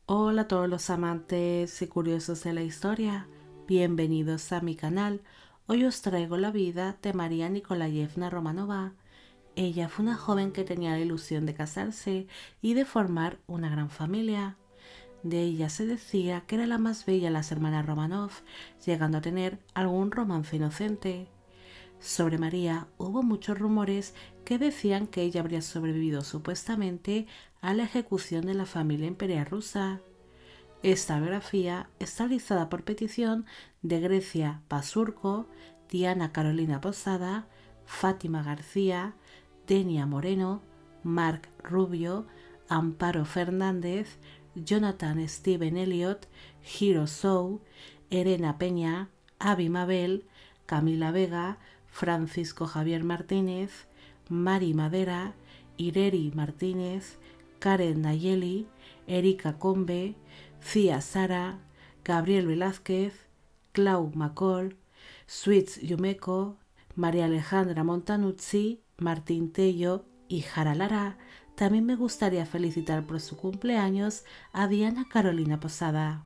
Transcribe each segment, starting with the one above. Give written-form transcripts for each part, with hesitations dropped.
Hola a todos los amantes y curiosos de la historia, bienvenidos a mi canal. Hoy os traigo la vida de María Nikolayevna Romanova. Ella fue una joven que tenía la ilusión de casarse y de formar una gran familia. De ella se decía que era la más bella de las hermanas Romanov, llegando a tener algún romance inocente. Sobre María hubo muchos rumores que decían que ella habría sobrevivido supuestamente a la ejecución de la familia imperial rusa. Esta biografía está realizada por petición de Grecia Basurco, Diana Carolina Posada, Fátima García, Denia Moreno, Marc Rubio, Amparo Fernández, Jonathan Steven Elliot, Hiro Sou, Elena Peña, Avi Mabel, Camila Vega, Francisco Javier Martínez, Mari Madera, Ireri Martínez, Karen Nayeli, Erika Combe, Cia Sara, Gabriel Velázquez, Clau Macol, Sweets Yumeko, María Alejandra Montanuzzi, Martín Tello y Jara Lara. También me gustaría felicitar por su cumpleaños a Diana Carolina Posada.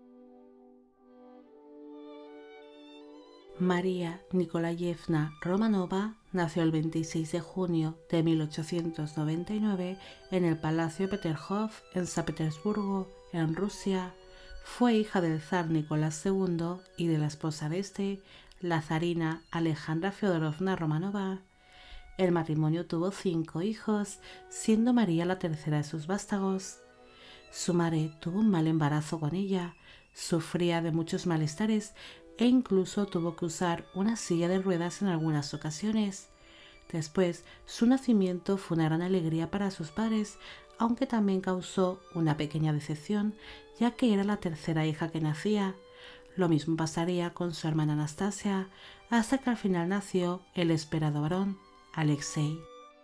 María Nikolayevna Romanova nació el 26 de junio de 1899 en el Palacio Peterhof en San Petersburgo, en Rusia. Fue hija del zar Nicolás II y de la esposa de este, la zarina Alejandra Feodorovna Romanova. El matrimonio tuvo 5 hijos, siendo María la tercera de sus vástagos. Su madre tuvo un mal embarazo con ella, sufría de muchos malestares e incluso tuvo que usar una silla de ruedas en algunas ocasiones. Después, su nacimiento fue una gran alegría para sus padres, aunque también causó una pequeña decepción, ya que era la tercera hija que nacía. Lo mismo pasaría con su hermana Anastasia, hasta que al final nació el esperado varón, Alexei.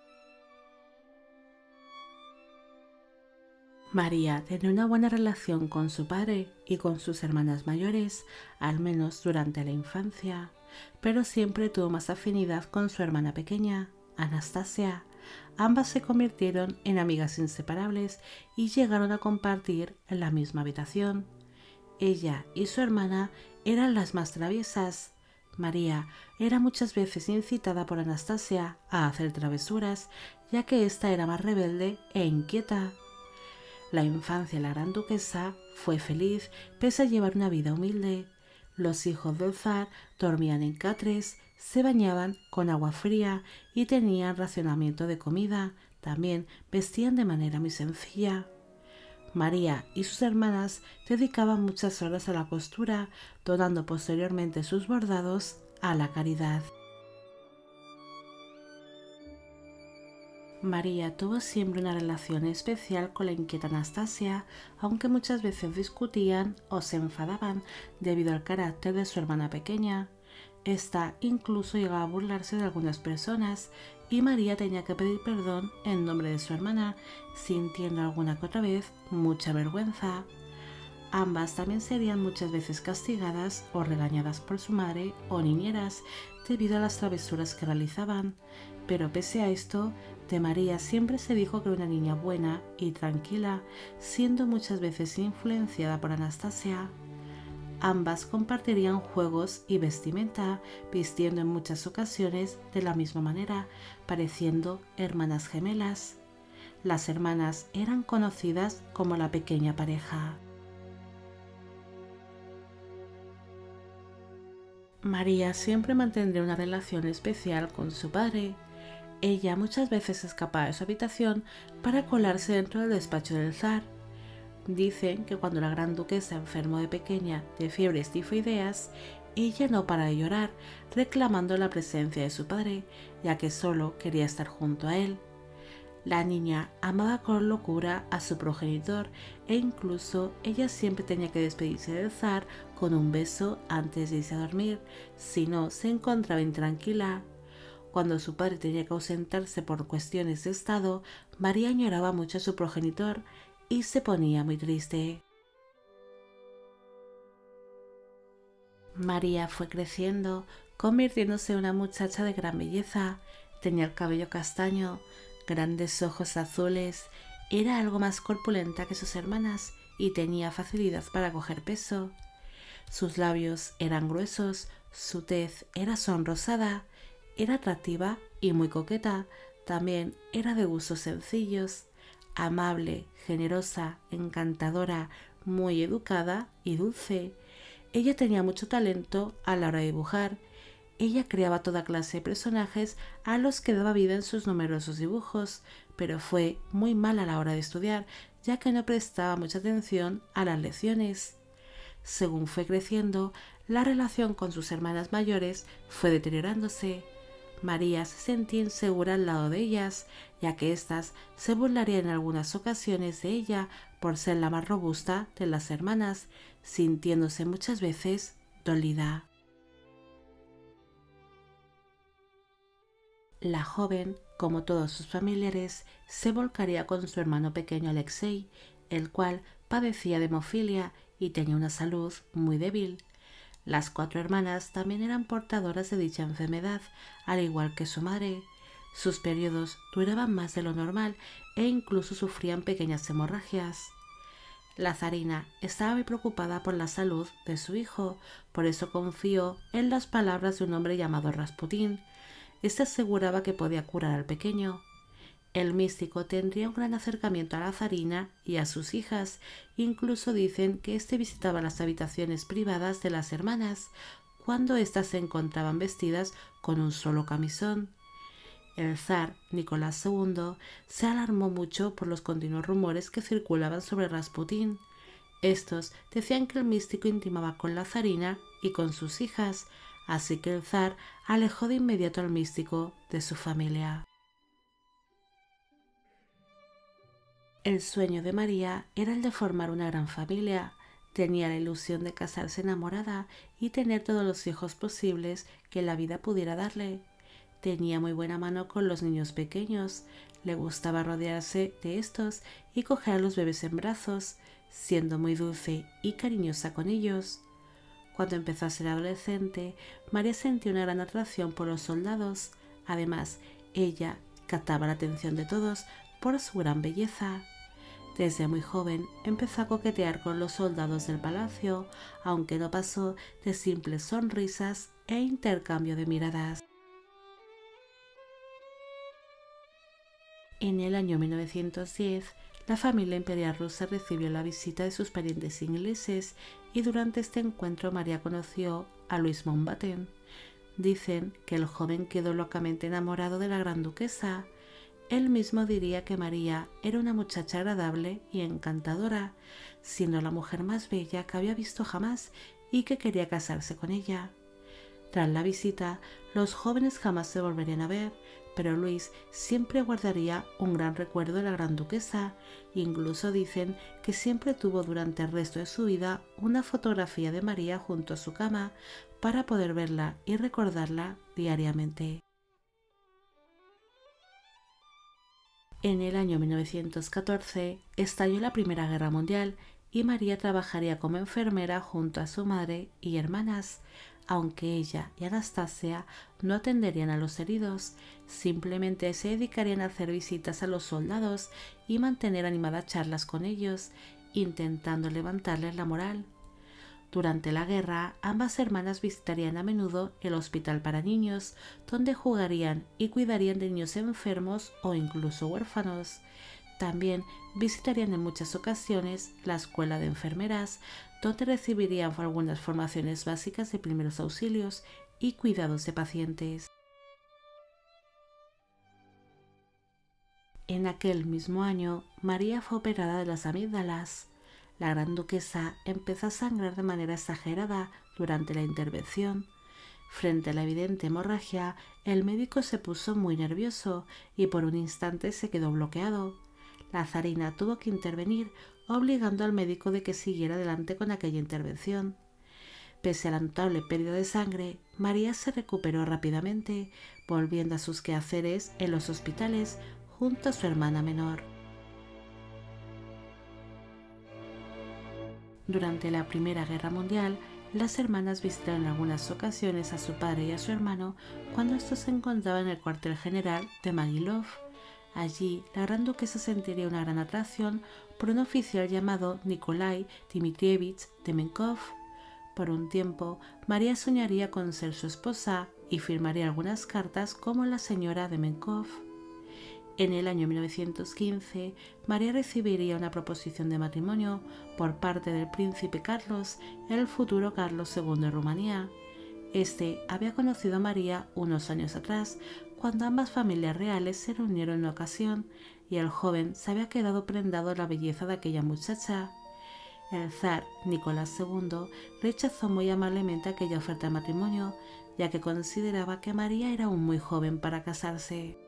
María tenía una buena relación con su padre y con sus hermanas mayores, al menos durante la infancia, pero siempre tuvo más afinidad con su hermana pequeña, Anastasia. Ambas se convirtieron en amigas inseparables y llegaron a compartir la misma habitación. Ella y su hermana eran las más traviesas. María era muchas veces incitada por Anastasia a hacer travesuras, ya que ésta era más rebelde e inquieta. La infancia de la gran duquesa fue feliz pese a llevar una vida humilde. Los hijos del zar dormían en catres, se bañaban con agua fría y tenían racionamiento de comida. También vestían de manera muy sencilla. María y sus hermanas dedicaban muchas horas a la costura, donando posteriormente sus bordados a la caridad. María tuvo siempre una relación especial con la inquieta Anastasia, aunque muchas veces discutían o se enfadaban debido al carácter de su hermana pequeña. Esta incluso llegaba a burlarse de algunas personas y María tenía que pedir perdón en nombre de su hermana, sintiendo alguna que otra vez mucha vergüenza. Ambas también serían muchas veces castigadas o regañadas por su madre o niñeras debido a las travesuras que realizaban, pero pese a esto, de María siempre se dijo que era una niña buena y tranquila, siendo muchas veces influenciada por Anastasia. Ambas compartirían juegos y vestimenta, vistiendo en muchas ocasiones de la misma manera, pareciendo hermanas gemelas. Las hermanas eran conocidas como la pequeña pareja. María siempre mantendría una relación especial con su padre. Ella muchas veces escapaba de su habitación para colarse dentro del despacho del zar. Dicen que cuando la gran duquesa enfermó de pequeña de fiebres tifoideas, ella no para de llorar, reclamando la presencia de su padre, ya que solo quería estar junto a él. La niña amaba con locura a su progenitor e incluso ella siempre tenía que despedirse del zar con un beso antes de irse a dormir, si no se encontraba intranquila. Cuando su padre tenía que ausentarse por cuestiones de estado, María añoraba mucho a su progenitor y se ponía muy triste. María fue creciendo, convirtiéndose en una muchacha de gran belleza. Tenía el cabello castaño, grandes ojos azules, era algo más corpulenta que sus hermanas y tenía facilidad para coger peso. Sus labios eran gruesos, su tez era sonrosada, era atractiva y muy coqueta, también era de gustos sencillos, amable, generosa, encantadora, muy educada y dulce. Ella tenía mucho talento a la hora de dibujar. Ella creaba toda clase de personajes a los que daba vida en sus numerosos dibujos, pero fue muy mala a la hora de estudiar, ya que no prestaba mucha atención a las lecciones. Según fue creciendo, la relación con sus hermanas mayores fue deteriorándose. María se sentía insegura al lado de ellas, ya que éstas se burlarían en algunas ocasiones de ella por ser la más robusta de las hermanas, sintiéndose muchas veces dolida. La joven, como todos sus familiares, se volcaría con su hermano pequeño Alexei, el cual padecía de hemofilia y tenía una salud muy débil. Las 4 hermanas también eran portadoras de dicha enfermedad, al igual que su madre. Sus periodos duraban más de lo normal e incluso sufrían pequeñas hemorragias. La zarina estaba muy preocupada por la salud de su hijo, por eso confió en las palabras de un hombre llamado Rasputín. Este aseguraba que podía curar al pequeño. El místico tendría un gran acercamiento a la zarina y a sus hijas. Incluso dicen que éste visitaba las habitaciones privadas de las hermanas cuando éstas se encontraban vestidas con un solo camisón. El zar Nicolás II se alarmó mucho por los continuos rumores que circulaban sobre Rasputín. Estos decían que el místico intimaba con la zarina y con sus hijas, así que el zar alejó de inmediato al místico de su familia. El sueño de María era el de formar una gran familia. Tenía la ilusión de casarse enamorada y tener todos los hijos posibles que la vida pudiera darle. Tenía muy buena mano con los niños pequeños, le gustaba rodearse de estos y coger a los bebés en brazos, siendo muy dulce y cariñosa con ellos. Cuando empezó a ser adolescente, María sentía una gran atracción por los soldados. Además, ella captaba la atención de todos por su gran belleza. Desde muy joven empezó a coquetear con los soldados del palacio, aunque no pasó de simples sonrisas e intercambio de miradas. En el año 1910, la familia imperial rusa recibió la visita de sus parientes ingleses y durante este encuentro María conoció a Luis Mountbatten. Dicen que el joven quedó locamente enamorado de la gran duquesa. Él mismo diría que María era una muchacha agradable y encantadora, siendo la mujer más bella que había visto jamás y que quería casarse con ella. Tras la visita, los jóvenes jamás se volverían a ver, pero Luis siempre guardaría un gran recuerdo de la gran duquesa. Incluso dicen que siempre tuvo durante el resto de su vida una fotografía de María junto a su cama para poder verla y recordarla diariamente. En el año 1914 estalló la Primera Guerra Mundial y María trabajaría como enfermera junto a su madre y hermanas, aunque ella y Anastasia no atenderían a los heridos, simplemente se dedicarían a hacer visitas a los soldados y mantener animadas charlas con ellos, intentando levantarles la moral. Durante la guerra, ambas hermanas visitarían a menudo el hospital para niños, donde jugarían y cuidarían de niños enfermos o incluso huérfanos. También visitarían en muchas ocasiones la escuela de enfermeras, donde recibirían algunas formaciones básicas de primeros auxilios y cuidados de pacientes. En aquel mismo año, María fue operada de las amígdalas. La gran duquesa empezó a sangrar de manera exagerada durante la intervención. Frente a la evidente hemorragia, el médico se puso muy nervioso y por un instante se quedó bloqueado. La zarina tuvo que intervenir, obligando al médico de que siguiera adelante con aquella intervención. Pese a la notable pérdida de sangre, María se recuperó rápidamente, volviendo a sus quehaceres en los hospitales junto a su hermana menor. Durante la Primera Guerra Mundial, las hermanas visitaron en algunas ocasiones a su padre y a su hermano cuando estos se encontraban en el cuartel general de Magilov. Allí, la gran duquesa sentiría una gran atracción por un oficial llamado Nikolai Dmitrievich Demenkov. Por un tiempo, María soñaría con ser su esposa y firmaría algunas cartas como la señora Demenkov. En el año 1915, María recibiría una proposición de matrimonio por parte del príncipe Carlos, el futuro Carlos II de Rumanía. Este había conocido a María unos años atrás, cuando ambas familias reales se reunieron en una ocasión, y el joven se había quedado prendado de la belleza de aquella muchacha. El zar Nicolás II rechazó muy amablemente aquella oferta de matrimonio, ya que consideraba que María era aún muy joven para casarse.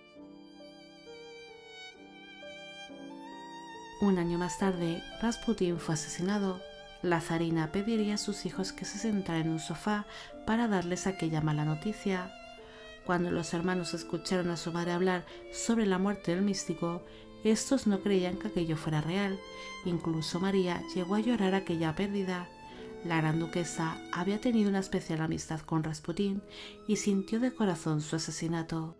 Un año más tarde, Rasputín fue asesinado. La zarina pediría a sus hijos que se sentaran en un sofá para darles aquella mala noticia. Cuando los hermanos escucharon a su madre hablar sobre la muerte del místico, estos no creían que aquello fuera real. Incluso María llegó a llorar aquella pérdida. La gran duquesa había tenido una especial amistad con Rasputín y sintió de corazón su asesinato.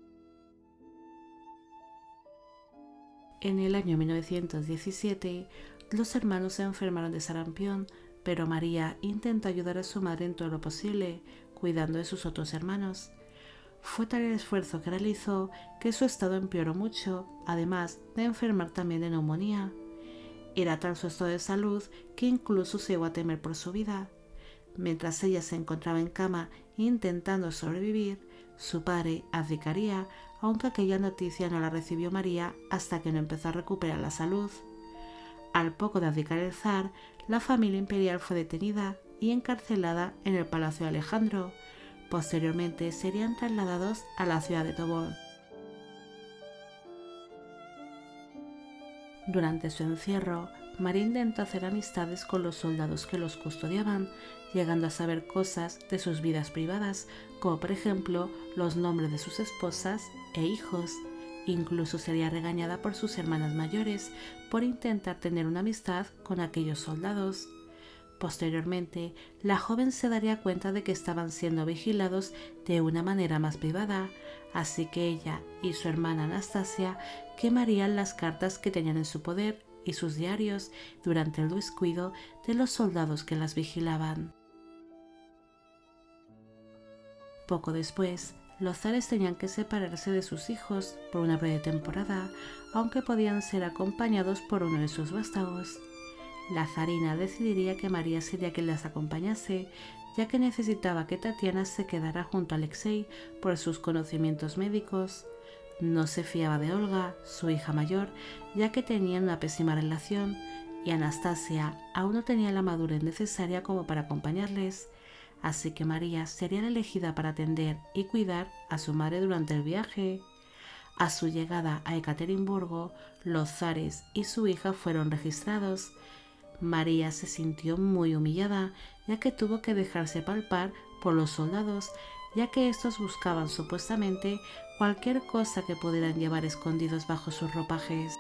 En el año 1917, los hermanos se enfermaron de sarampión, pero María intentó ayudar a su madre en todo lo posible, cuidando de sus otros hermanos. Fue tal el esfuerzo que realizó que su estado empeoró mucho, además de enfermar también de neumonía. Era tal su estado de salud que incluso se llegó a temer por su vida. Mientras ella se encontraba en cama intentando sobrevivir, su padre abdicaría, aunque aquella noticia no la recibió María hasta que no empezó a recuperar la salud. Al poco de abdicar el zar, la familia imperial fue detenida y encarcelada en el Palacio de Alejandro. Posteriormente serían trasladados a la ciudad de Tobol. Durante su encierro, María intentó hacer amistades con los soldados que los custodiaban, llegando a saber cosas de sus vidas privadas, como por ejemplo los nombres de sus esposas e hijos. Incluso sería regañada por sus hermanas mayores por intentar tener una amistad con aquellos soldados. Posteriormente, la joven se daría cuenta de que estaban siendo vigilados de una manera más privada, así que ella y su hermana Anastasia quemarían las cartas que tenían en su poder y sus diarios durante el descuido de los soldados que las vigilaban. Poco después, los zares tenían que separarse de sus hijos por una breve temporada, aunque podían ser acompañados por uno de sus vástagos. La zarina decidiría que María sería quien las acompañase, ya que necesitaba que Tatiana se quedara junto a Alexei por sus conocimientos médicos. No se fiaba de Olga, su hija mayor, ya que tenían una pésima relación, y Anastasia aún no tenía la madurez necesaria como para acompañarles, así que María sería la elegida para atender y cuidar a su madre durante el viaje. A su llegada a Ekaterimburgo, los zares y su hija fueron registrados. María se sintió muy humillada, ya que tuvo que dejarse palpar por los soldados, ya que estos buscaban supuestamente cualquier cosa que pudieran llevar escondidos bajo sus ropajes.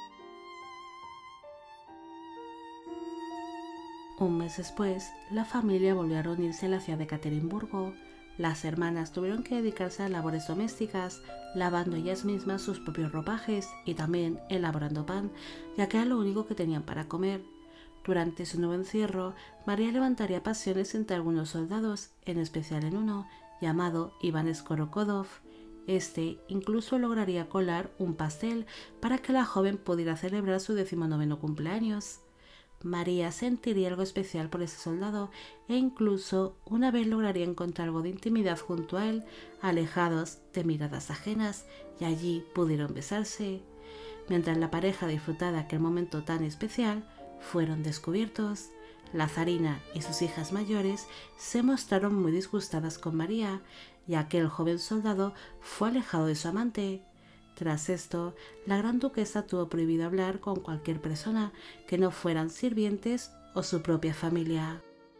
Un mes después, la familia volvió a reunirse en la ciudad de Ekaterimburgo. Las hermanas tuvieron que dedicarse a labores domésticas, lavando ellas mismas sus propios ropajes y también elaborando pan, ya que era lo único que tenían para comer. Durante su nuevo encierro, María levantaría pasiones entre algunos soldados, en especial en uno, llamado Iván Skorokodov. Este incluso lograría colar un pastel para que la joven pudiera celebrar su 19º cumpleaños. María sentiría algo especial por ese soldado e incluso una vez lograría encontrar algo de intimidad junto a él, alejados de miradas ajenas, y allí pudieron besarse. Mientras la pareja disfrutaba de aquel momento tan especial, fueron descubiertos. La zarina y sus hijas mayores se mostraron muy disgustadas con María, ya que el joven soldado fue alejado de su amante. Tras esto, la gran duquesa tuvo prohibido hablar con cualquier persona que no fueran sirvientes o su propia familia.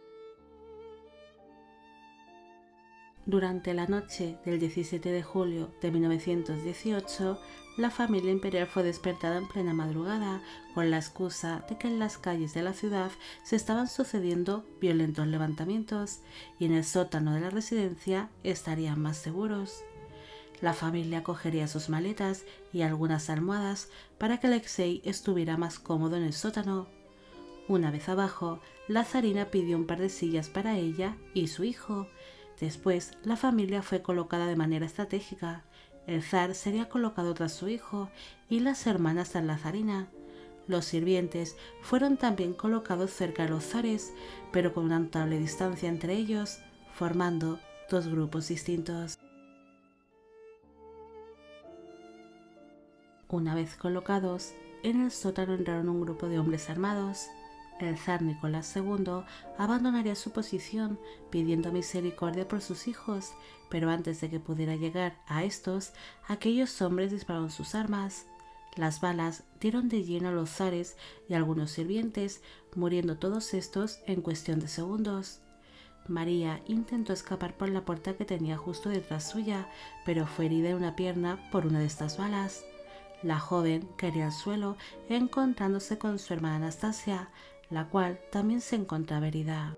Durante la noche del 17 de julio de 1918, la familia imperial fue despertada en plena madrugada con la excusa de que en las calles de la ciudad se estaban sucediendo violentos levantamientos y en el sótano de la residencia estarían más seguros. La familia cogería sus maletas y algunas almohadas para que Alexei estuviera más cómodo en el sótano. Una vez abajo, la zarina pidió un par de sillas para ella y su hijo. Después, la familia fue colocada de manera estratégica. El zar sería colocado tras su hijo y las hermanas tras la zarina. Los sirvientes fueron también colocados cerca de los zares, pero con una notable distancia entre ellos, formando dos grupos distintos. Una vez colocados, en el sótano entraron un grupo de hombres armados. El zar Nicolás II abandonaría su posición pidiendo misericordia por sus hijos, pero antes de que pudiera llegar a estos, aquellos hombres dispararon sus armas. Las balas dieron de lleno a los zares y a algunos sirvientes, muriendo todos estos en cuestión de segundos. María intentó escapar por la puerta que tenía justo detrás suya, pero fue herida en una pierna por una de estas balas. La joven caería al suelo encontrándose con su hermana Anastasia, la cual también se encontraba herida.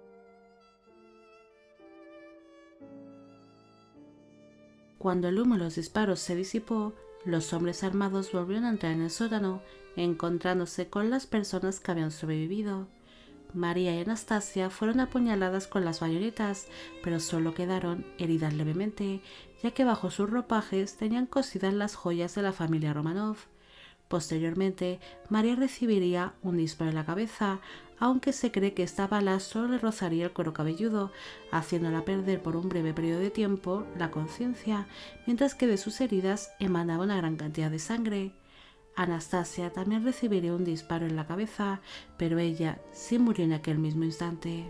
Cuando el humo de los disparos se disipó, los hombres armados volvieron a entrar en el sótano, encontrándose con las personas que habían sobrevivido. María y Anastasia fueron apuñaladas con las bayonetas, pero solo quedaron heridas levemente, ya que bajo sus ropajes tenían cosidas las joyas de la familia Romanov. Posteriormente, María recibiría un disparo en la cabeza, aunque se cree que esta bala solo le rozaría el cuero cabelludo, haciéndola perder por un breve periodo de tiempo la conciencia, mientras que de sus heridas emanaba una gran cantidad de sangre. Anastasia también recibiría un disparo en la cabeza, pero ella sí murió en aquel mismo instante.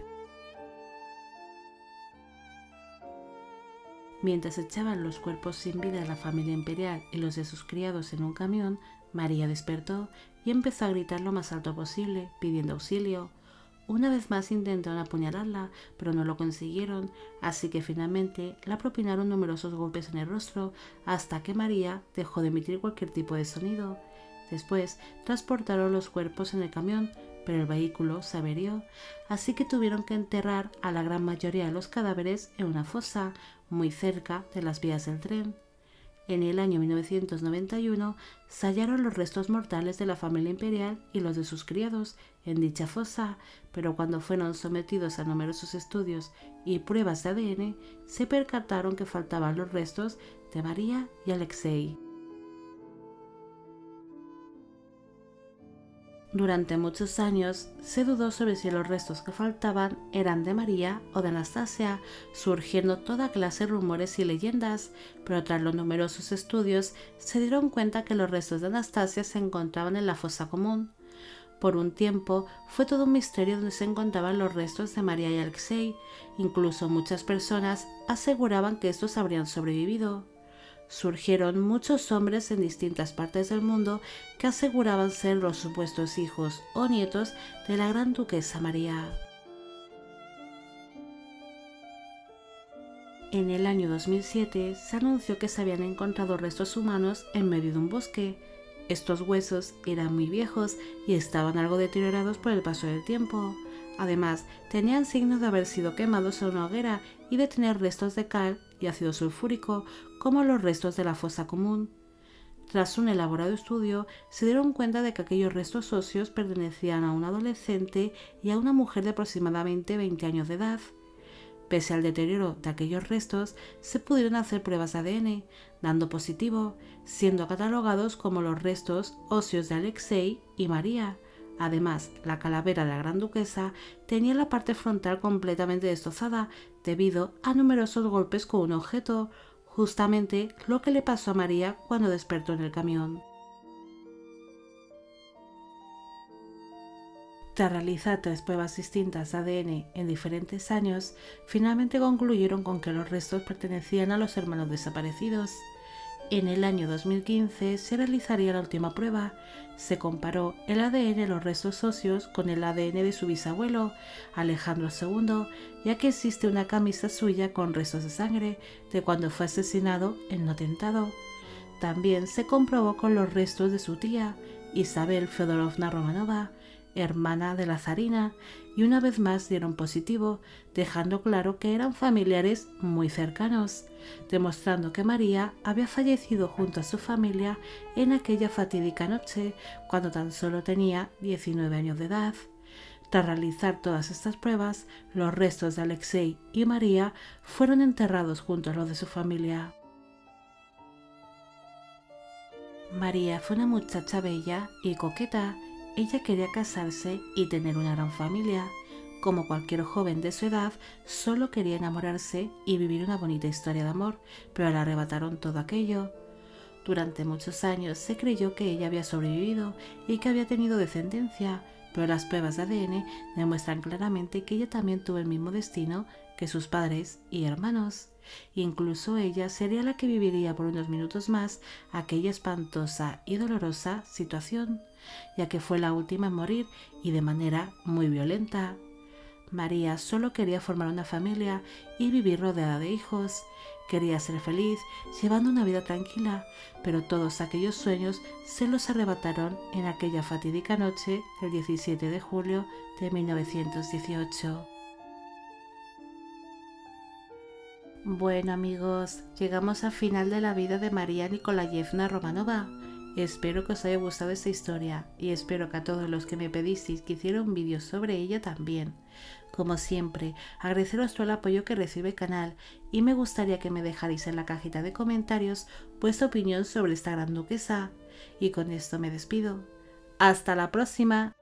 Mientras echaban los cuerpos sin vida de la familia imperial y los de sus criados en un camión, María despertó y empezó a gritar lo más alto posible, pidiendo auxilio. Una vez más intentaron apuñalarla, pero no lo consiguieron, así que finalmente la propinaron numerosos golpes en el rostro hasta que María dejó de emitir cualquier tipo de sonido. Después transportaron los cuerpos en el camión, pero el vehículo se averió, así que tuvieron que enterrar a la gran mayoría de los cadáveres en una fosa muy cerca de las vías del tren. En el año 1991 se hallaron los restos mortales de la familia imperial y los de sus criados en dicha fosa, pero cuando fueron sometidos a numerosos estudios y pruebas de ADN, se percataron que faltaban los restos de María y Alexei. Durante muchos años se dudó sobre si los restos que faltaban eran de María o de Anastasia, surgiendo toda clase de rumores y leyendas, pero tras los numerosos estudios se dieron cuenta que los restos de Anastasia se encontraban en la fosa común. Por un tiempo fue todo un misterio donde se encontraban los restos de María y Alexei, incluso muchas personas aseguraban que estos habrían sobrevivido. Surgieron muchos hombres en distintas partes del mundo que aseguraban ser los supuestos hijos o nietos de la gran duquesa María. En el año 2007 se anunció que se habían encontrado restos humanos en medio de un bosque. Estos huesos eran muy viejos y estaban algo deteriorados por el paso del tiempo. Además, tenían signos de haber sido quemados en una hoguera y de tener restos de cal y ácido sulfúrico, como los restos de la fosa común. Tras un elaborado estudio, se dieron cuenta de que aquellos restos óseos pertenecían a un adolescente y a una mujer de aproximadamente 20 años de edad. Pese al deterioro de aquellos restos, se pudieron hacer pruebas de ADN, dando positivo, siendo catalogados como los restos óseos de Alexei y María. Además, la calavera de la gran duquesa tenía la parte frontal completamente destrozada debido a numerosos golpes con un objeto, justamente lo que le pasó a María cuando despertó en el camión. Tras realizar 3 pruebas distintas de ADN en diferentes años, finalmente concluyeron con que los restos pertenecían a los hermanos desaparecidos. En el año 2015 se realizaría la última prueba. Se comparó el ADN de los restos óseos con el ADN de su bisabuelo, Alejandro II, ya que existe una camisa suya con restos de sangre de cuando fue asesinado en un atentado. También se comprobó con los restos de su tía, Isabel Feodorovna Romanova. hermana de la zarina, y una vez más dieron positivo, dejando claro que eran familiares muy cercanos, demostrando que María había fallecido junto a su familia en aquella fatídica noche, cuando tan solo tenía 19 años de edad. Tras realizar todas estas pruebas, los restos de Alexei y María fueron enterrados junto a los de su familia. María fue una muchacha bella y coqueta. Ella quería casarse y tener una gran familia. Como cualquier joven de su edad, solo quería enamorarse y vivir una bonita historia de amor, pero le arrebataron todo aquello. Durante muchos años se creyó que ella había sobrevivido y que había tenido descendencia, pero las pruebas de ADN demuestran claramente que ella también tuvo el mismo destino que sus padres y hermanos. Incluso ella sería la que viviría por unos minutos más aquella espantosa y dolorosa situación, ya que fue la última en morir y de manera muy violenta. María solo quería formar una familia y vivir rodeada de hijos. Quería ser feliz, llevando una vida tranquila, pero todos aquellos sueños se los arrebataron en aquella fatídica noche del 17 de julio de 1918. Bueno amigos, llegamos al final de la vida de María Nikolayevna Romanova. Espero que os haya gustado esta historia y espero que a todos los que me pedisteis que hiciera un vídeo sobre ella también. Como siempre, agradeceros todo el apoyo que recibe el canal y me gustaría que me dejarais en la cajita de comentarios vuestra opinión sobre esta gran duquesa. Y con esto me despido. ¡Hasta la próxima!